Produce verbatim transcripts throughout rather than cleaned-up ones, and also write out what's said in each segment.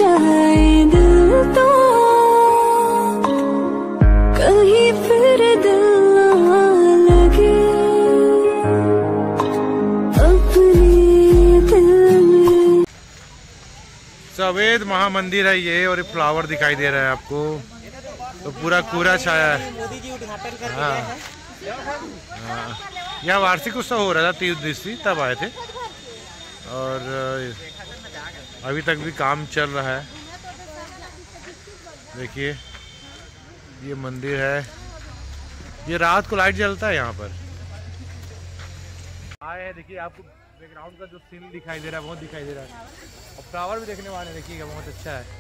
जाए दिल तो कहीं फिर दिल ना लगे अपने दिल में। सफेद महामंदिर है ये, और ये फ्लावर दिखाई दे रहा है आपको, तो पूरा कोहरा छाया है। मोदी जी उद्घाटन कर हाँ, रहे हैं। हाँ, यहाँ वार्षिक उत्सव हो रहा था तीस दिवसीय, तब आए थे, और अभी तक भी काम चल रहा है। देखिए ये मंदिर है, ये रात को लाइट जलता है यहाँ पर। आए हैं, देखिए आपको बैकग्राउंड का जो सीन दिखाई दे रहा है बहुत दिखाई दे रहा है, और फ्लावर भी देखने वाले देखिएगा, बहुत अच्छा है।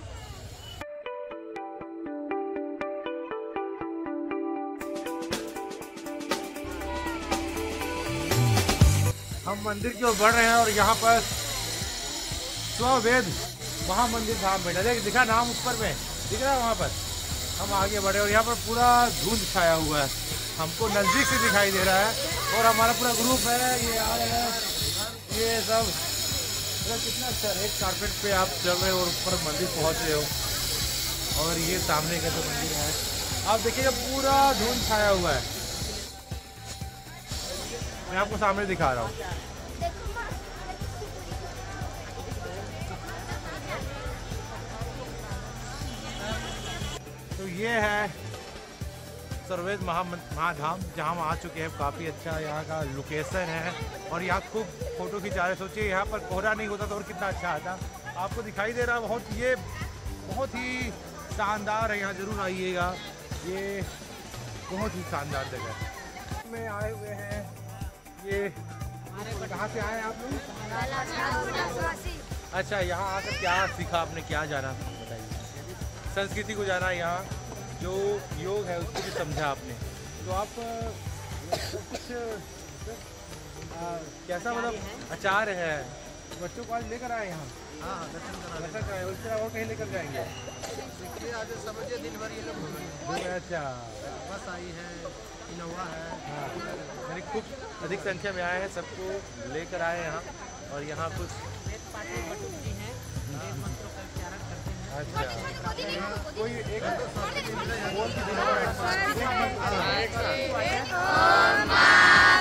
हम मंदिर की ओर बढ़ रहे हैं, और यहाँ पर स्ववेद महामंदिर धाम बैठा, देख दिखा नाम ऊपर में दिख रहा है वहाँ पर। हम आगे बढ़े और यहाँ पर पूरा धुंध छाया हुआ है, हमको नज़दीक से दिखाई दे रहा है, और हमारा पूरा ग्रुप है, ये आ रहे हैं, ये सब कितना अच्छा रेड कारपेट पे आप चल रहे हो और ऊपर मंदिर पहुँच रहे हो। और ये सामने का जो मंदिर है आप देखिएगा पूरा धुंध छाया हुआ है, मैं आपको सामने दिखा रहा हूँ। तो ये है सर्वेद महाधाम, जहाँ हम आ चुके हैं। काफ़ी अच्छा यहाँ का लोकेशन है, और यहाँ खूब फोटो खिंचा रहे। सोचिए यहाँ पर कोहरा नहीं होता तो और कितना अच्छा आता। आपको दिखाई दे रहा है बहुत, ये बहुत ही शानदार है, यहाँ ज़रूर आइएगा, ये बहुत ही शानदार जगह है। में आए हुए हैं, ये कहाँ से आए आप लोग? अच्छा, यहाँ आकर क्या सीखा आपने, क्या जाना बताइए? संस्कृति को जाना, यहाँ जो योग है उसको भी समझा आपने। तो आप कुछ कैसा मतलब आचार्य है, बच्चों को आज लेकर आए यहाँ? हाँ, दर्शन कराए। उसके और कहीं लेकर जाएंगे? आज समझिए दिन भर ये लोग घूमेंगे। अच्छा, बस आई है, इनोवा है। हाँ, यानी खूब अधिक संख्या में आए हैं, सबको लेकर आए यहाँ, और यहाँ कुछ अच्छा कोई एक बोल